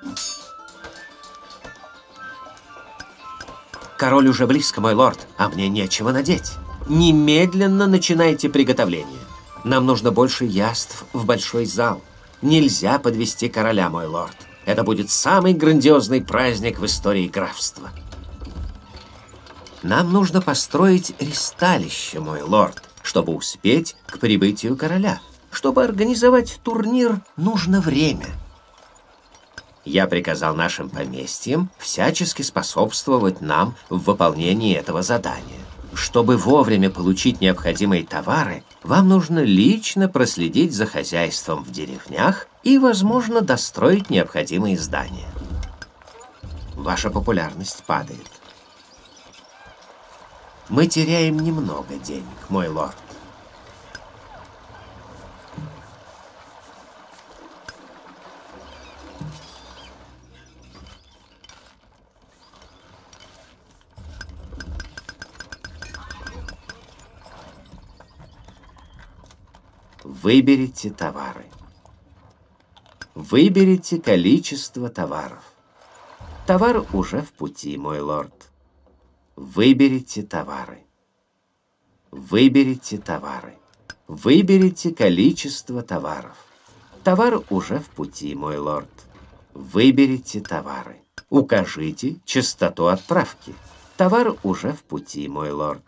Король уже близко, мой лорд, а мне нечего надеть. Немедленно начинайте приготовление. Нам нужно больше яств в большой зал. Нельзя подвести короля, мой лорд. Это будет самый грандиозный праздник в истории графства. Нам нужно построить ристалище, мой лорд, чтобы успеть к прибытию короля. Чтобы организовать турнир, нужно время. Я приказал нашим поместьям всячески способствовать нам в выполнении этого задания. Чтобы вовремя получить необходимые товары, вам нужно лично проследить за хозяйством в деревнях и, возможно, достроить необходимые здания. Ваша популярность падает. Мы теряем немного денег, мой лорд. Выберите товары. Выберите количество товаров. Товар уже в пути, мой лорд. Выберите товары. Выберите товары. Выберите количество товаров. Товар уже в пути, мой лорд. Выберите товары. Укажите частоту отправки. Товар уже в пути, мой лорд.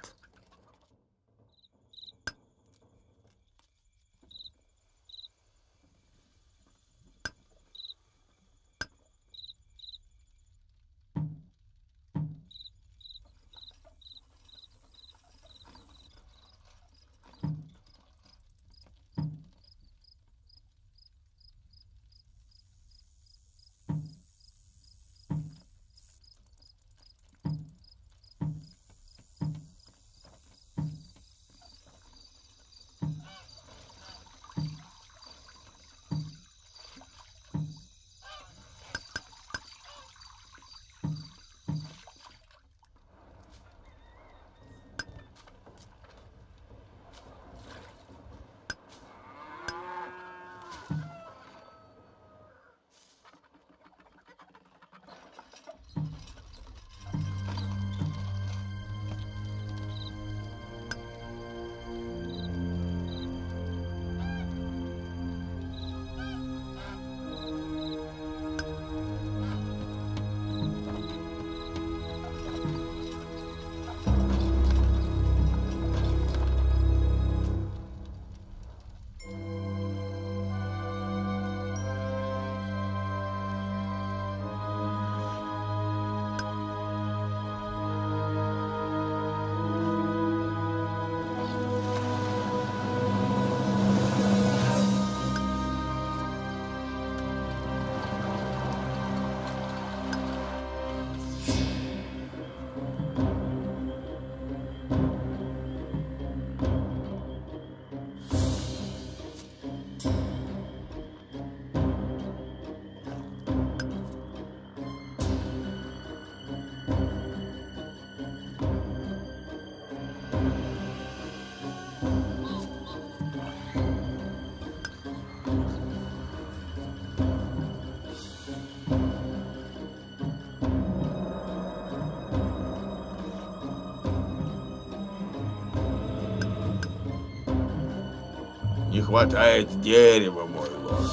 Не хватает дерева, мой лорд.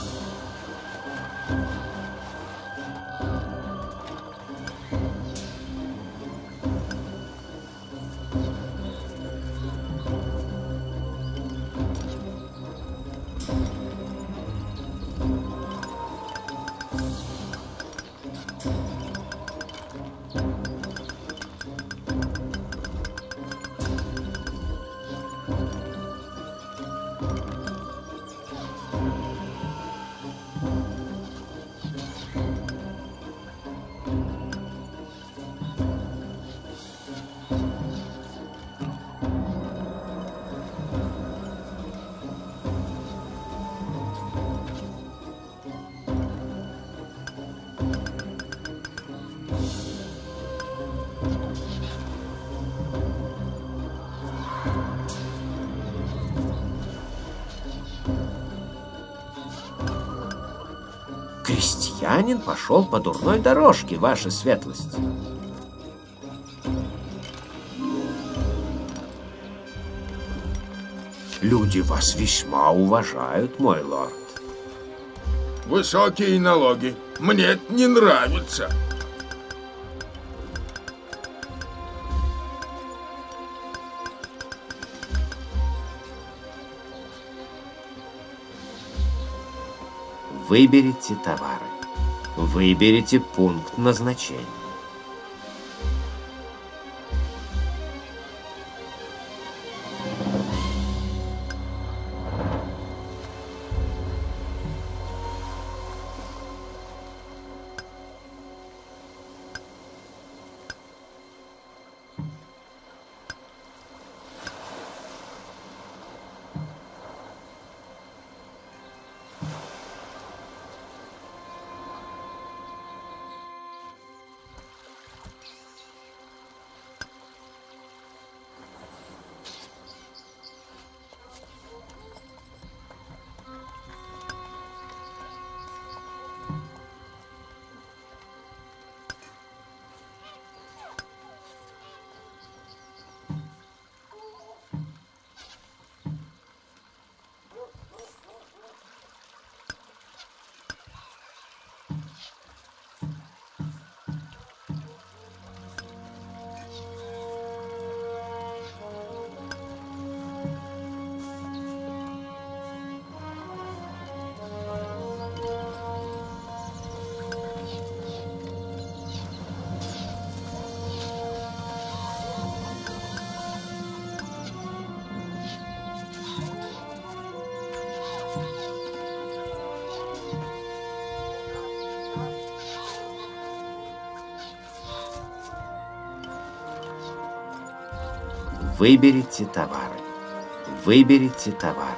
Крестьянин пошел по дурной дорожке, ваша светлость. Люди вас весьма уважают, мой лорд. Высокие налоги. Мне это не нравится. Выберите товары. Выберите пункт назначения. Выберите товары. Выберите товары.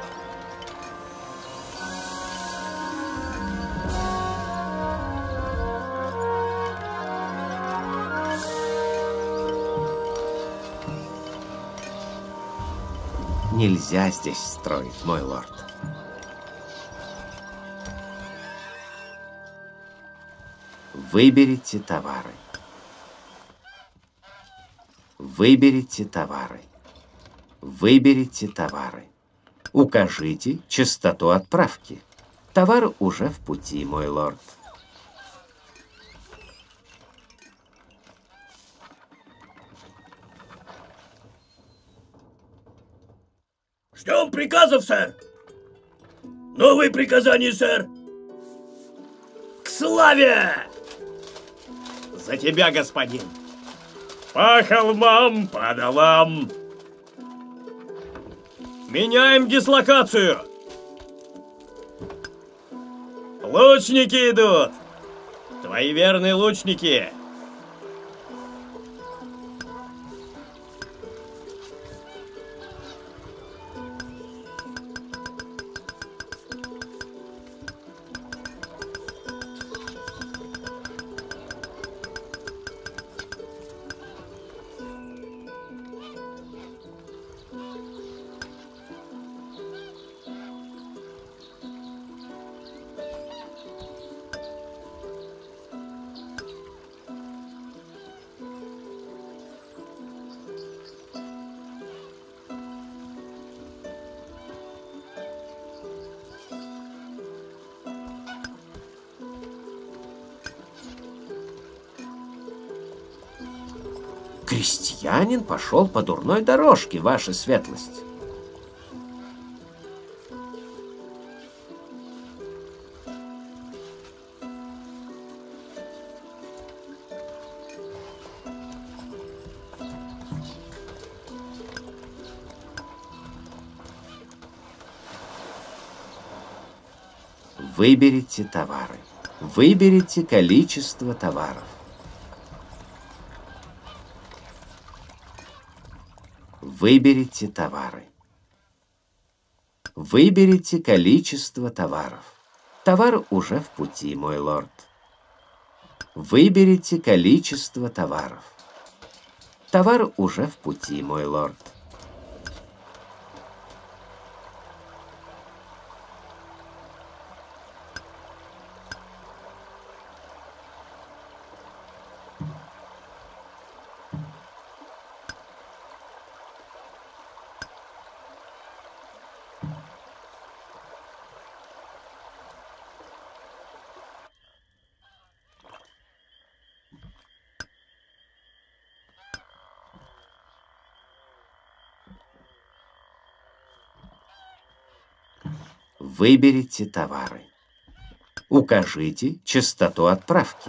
Нельзя здесь строить, мой лорд. Выберите товары. Выберите товары. Выберите товары. Укажите частоту отправки. Товар уже в пути, мой лорд. Ждем приказов, сэр. Новые приказания, сэр. К славе! За тебя, господин. По холмам, по долам. Меняем дислокацию. Лучники идут. Твои верные лучники. Крестьянин пошел по дурной дорожке, ваша светлость. Выберите товары. Выберите количество товаров. Выберите товары. Выберите количество товаров. Товар уже в пути, мой лорд. Выберите количество товаров. Товар уже в пути, мой лорд. Выберите товары. Укажите частоту отправки.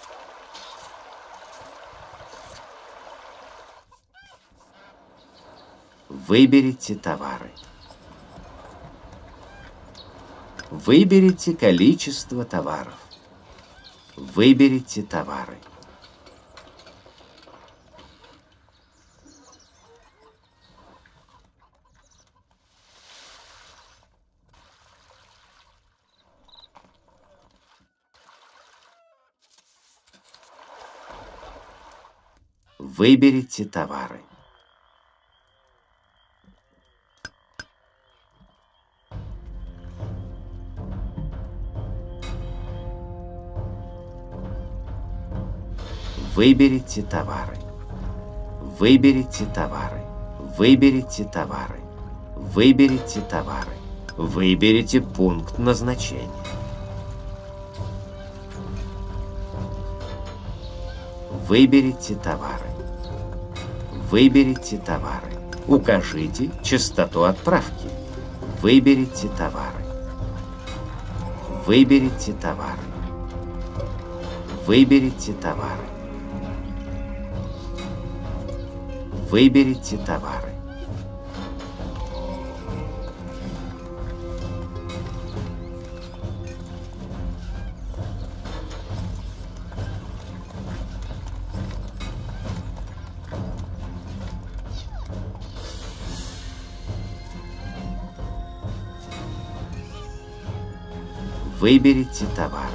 Выберите товары. Выберите количество товаров. Выберите товары. Выберите товары. Выберите товары. Выберите товары. Выберите товары. Выберите товары. Выберите пункт назначения. Выберите товары. Выберите товары. Укажите частоту отправки. Выберите товары. Выберите товары. Выберите товары. Выберите товары. Выберите товары.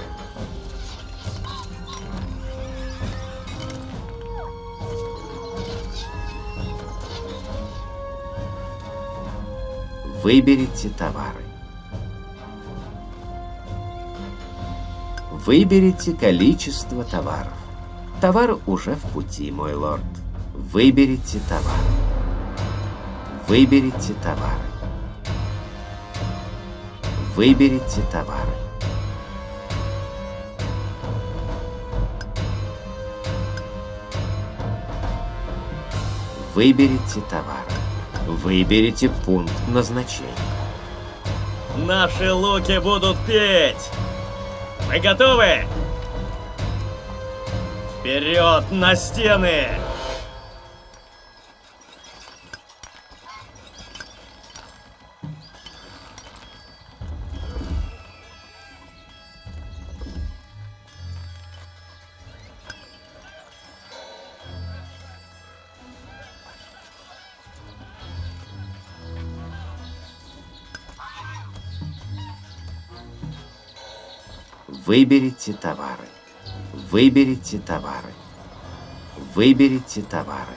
Выберите товары. Выберите количество товаров. Товар уже в пути, мой лорд. Выберите товары. Выберите товары. Выберите товары. Выберите товары. Выберите пункт назначения. Наши луки будут петь! Вы готовы? Вперед на стены! Выберите товары. Выберите товары. Выберите товары.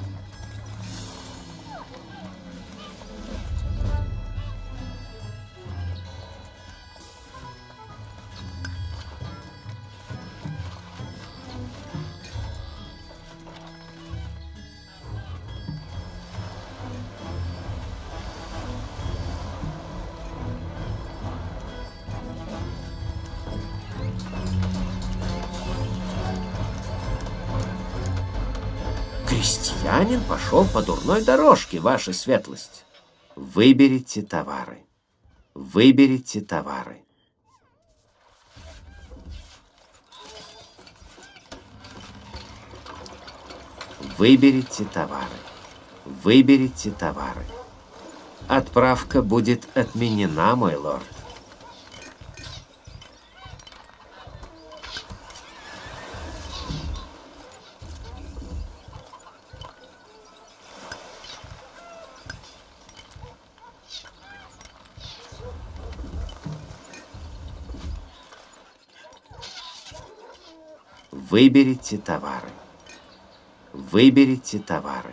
Крестьянин пошел по дурной дорожке, ваша светлость. Выберите товары. Выберите товары. Выберите товары. Выберите товары. Отправка будет отменена, мой лорд. Выберите товары. Выберите товары.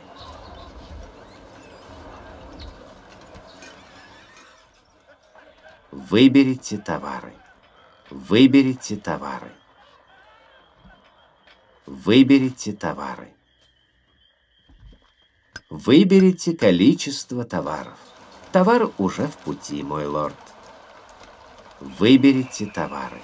Выберите товары. Выберите товары. Выберите товары. Выберите количество товаров. Товар уже в пути, мой лорд. Выберите товары.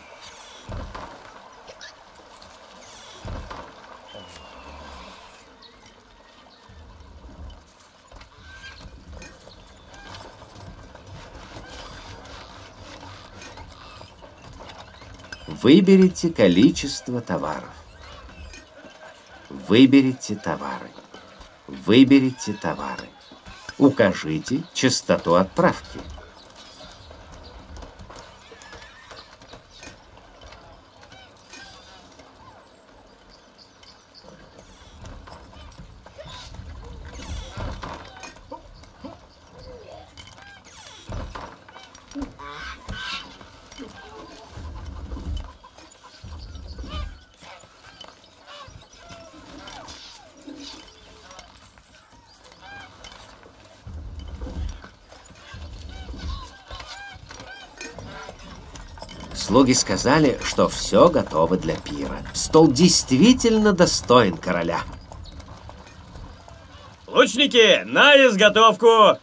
Выберите количество товаров. Выберите товары. Выберите товары. Укажите частоту отправки. Слуги сказали, что все готово для пира. Стол действительно достоин короля. Лучники, на изготовку!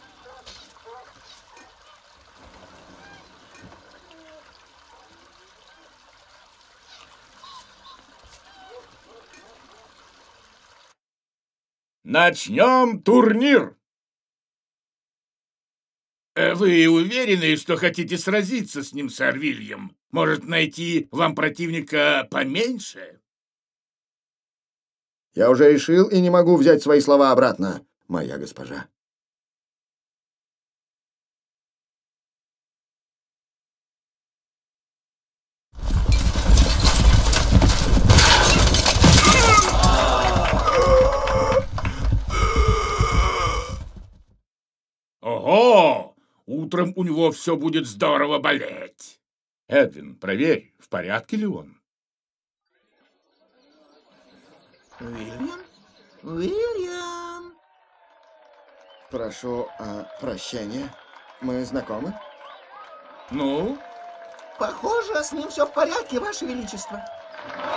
Начнем турнир. Вы уверены, что хотите сразиться с ним, сэр Вильям? Может, найти вам противника поменьше? Я уже решил и не могу взять свои слова обратно, моя госпожа. Ого! Утром у него все будет здорово болеть. Эдвин, проверь, в порядке ли он? Уильям? Уильям! Прошу прощения. Мы знакомы? Ну? Похоже, с ним все в порядке, Ваше Величество.